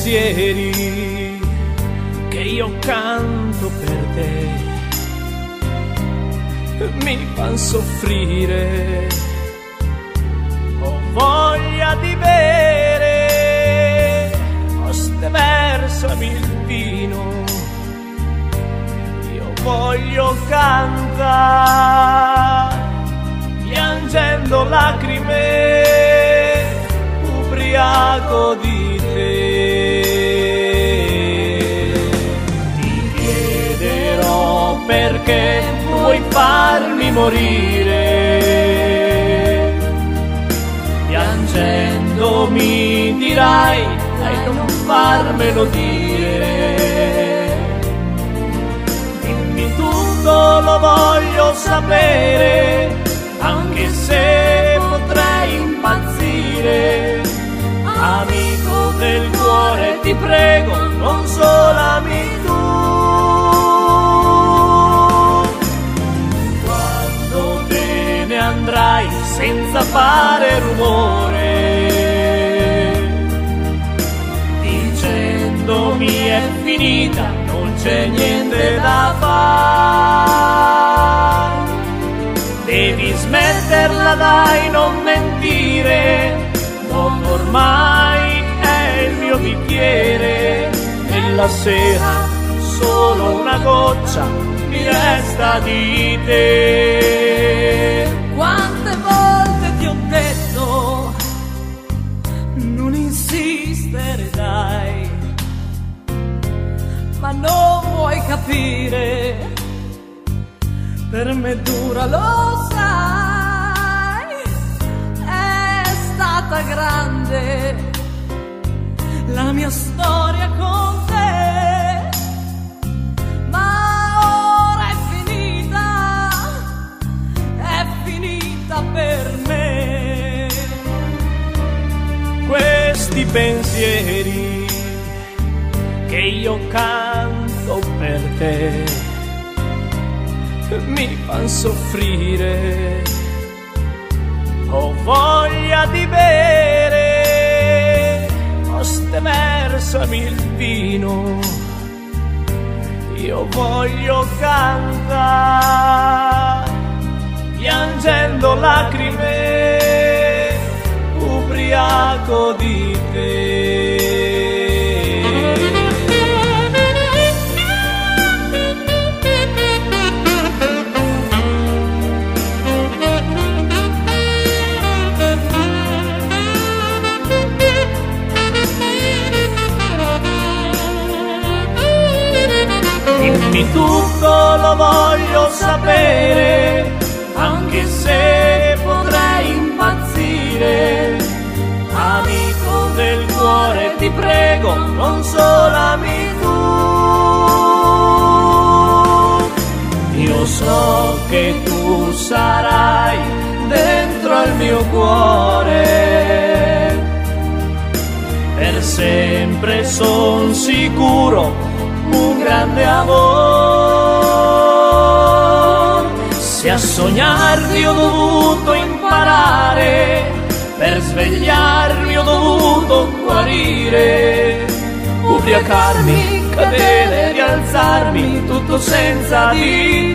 pensieri che io canto per te mi fan soffrire. Ho voglia di bere, oste versami il vino, io voglio cantare piangendo lacrime, ubriaco di te. Ti chiederò perché vuoi farmi morire, piangendo mi dirai non farmelo dire. Dimmi tutto, lo voglio sapere, anche se potrei impazzire. Amico del cuore, ti prego, consolami tu. Quando te ne andrai senza fare rumore, dicendomi è finita, non c'è niente da fare. Devi smetterla, dai, non mentire, ormai è il mio bicchiere e la sera solo una goccia mi resta di te. Quante volte ti ho detto non insistere, dai, ma non vuoi capire, per me dura, lo sai, è stata grande la mia storia con te, ma ora è finita per me. Questi pensieri che io canto per te mi fan soffrire. Ho voglia di bere, oste versami il vino, io voglio cantare piangendo lacrime, ubriaco di te. Dimmi tutto, lo voglio sapere, anche se potrei impazzire. Amico del cuore, ti prego, consolami tu. Io so che tu sarai dentro al mio cuore, per sempre son sicuro, un grande amor. Se a sognarmi ho dovuto imparare, per svegliarmi ho dovuto guarire, ubriacarmi, cadere, rialzarmi, tutto senza di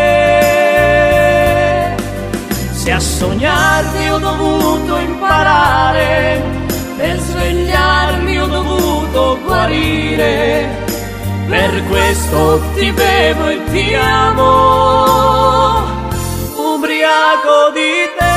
te. Se a sognarmi ho dovuto imparare, per svegliarmi ho dovuto guarire, per questo ti bevo e ti amo, ubriaco di te.